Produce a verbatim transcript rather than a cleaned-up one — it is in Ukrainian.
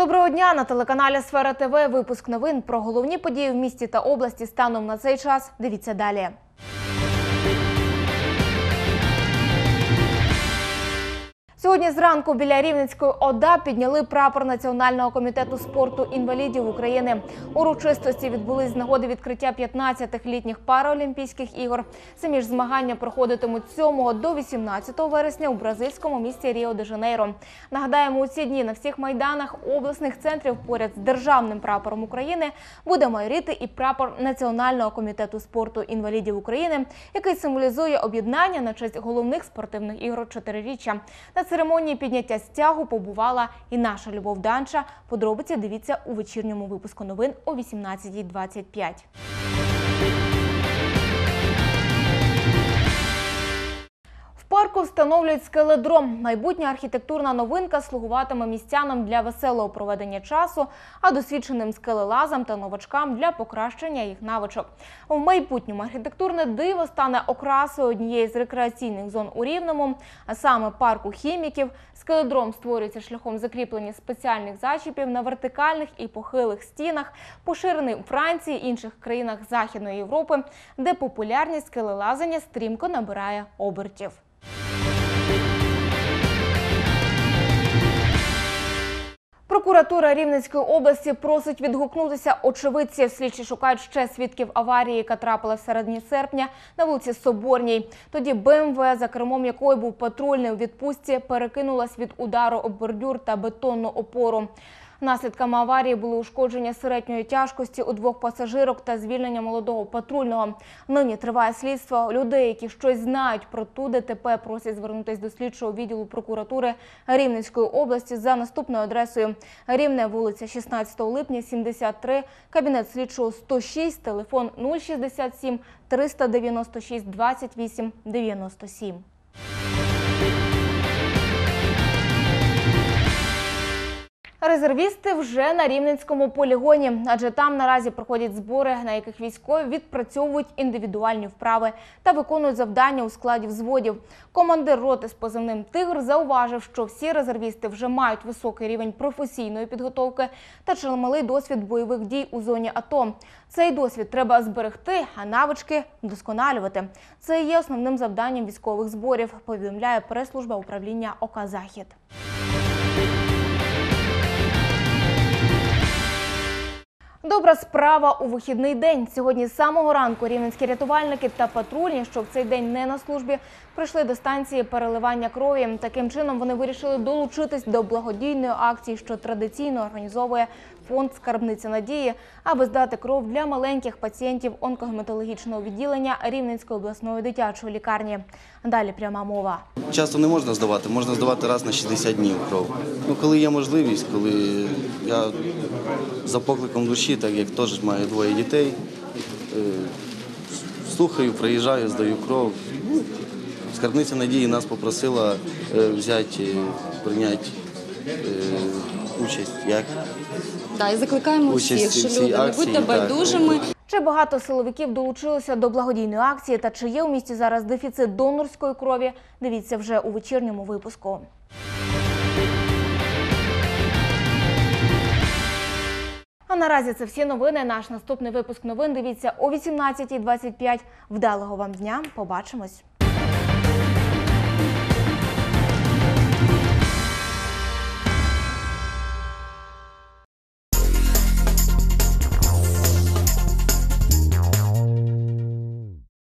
Доброго дня! На телеканалі «Сфера ТВ» випуск новин про головні події в місті та області станом на цей час. Дивіться далі. Сьогодні зранку біля Рівненської ОДА підняли прапор Національного комітету спорту інвалідів України. Урочистості відбулись з нагоди відкриття п'ятнадцятих літніх параолімпійських ігор. Самі ж змагання проходитимуть з сьомого до вісімнадцятого вересня у бразильському місті Ріо-де-Жанейро. Нагадаємо, у ці дні на всіх майданах обласних центрів поряд з державним прапором України буде майоріти і прапор Національного комітету спорту інвалідів України, який символізує об'єднання на честь головних спортивних ігор чотириріччя. На церемонії підняття стягу побувала і наша Любов Данча. Подробиці дивіться у вечірньому випуску новин о вісімнадцятій двадцять п'ять. В парку встановлюють скеледром. Майбутня архітектурна новинка слугуватиме містянам для веселого проведення часу, а досвідченим скелелазам та новачкам для покращення їх навичок. В майбутньому архітектурне диво стане окрасою однієї з рекреаційних зон у Рівному, а саме парку хіміків. Скеледром створюється шляхом закріплення спеціальних зачіпів на вертикальних і похилих стінах, поширений у Франції і інших країнах Західної Європи, де популярність скелелазання стрімко набирає обертів. Прокуратура Рівненської області просить відгукнутися очевидців. Слідчі шукають ще свідків аварії, яка трапила в середині серпня на вулиці Соборній. Тоді БМВ, за кермом якої був патрульний у відпустці, перекинулась від удару об бордюр та бетонну опору. Наслідками аварії були ушкодження середньої тяжкості у двох пасажирок та звільнення молодого патрульного. Нині триває слідство. Людей, які щось знають про ту ДТП, просять звернутися до слідчого відділу прокуратури Рівненської області за наступною адресою: Рівне, вулиця шістнадцятого липня, сімдесят три, кабінет слідчого сто шість, телефон нуль шістдесят сім триста дев'яносто шість двадцять вісім дев'яносто сім. Резервісти вже на Рівненському полігоні, адже там наразі проходять збори, на яких військові відпрацьовують індивідуальні вправи та виконують завдання у складі взводів. Командир роти з позивним «Тигр» зауважив, що всі резервісти вже мають високий рівень професійної підготовки та чималий досвід бойових дій у зоні АТО. Цей досвід треба зберегти, а навички вдосконалювати. Це і є основним завданням військових зборів, повідомляє прес-служба управління ОК «Захід». Добра справа у вихідний день. Сьогодні з самого ранку рівненські рятувальники та патрульні, що в цей день не на службі, прийшли до станції переливання крові. Таким чином вони вирішили долучитись до благодійної акції, що традиційно організовує фонд «Скарбниця надії», аби здати кров для маленьких пацієнтів онкогематологічного відділення Рівненської обласної дитячої лікарні. Далі пряма мова. Часто не можна здавати, можна здавати раз на шістдесят днів кров. Ну, коли є можливість, коли я за покликом душі, так як теж маю двоє дітей, слухаю, приїжджаю, здаю кров. Скарбниця надії нас попросила взяти, прийняти участь. Як? Так, і закликаємо всіх, що люди, не будьте байдужими. Чи багато силовиків долучилися до благодійної акції та чи є у місті зараз дефіцит донорської крові, дивіться вже у вечірньому випуску. А наразі це всі новини. Наш наступний випуск новин дивіться о вісімнадцятій двадцять п'ять. Вдалого вам дня. Побачимось.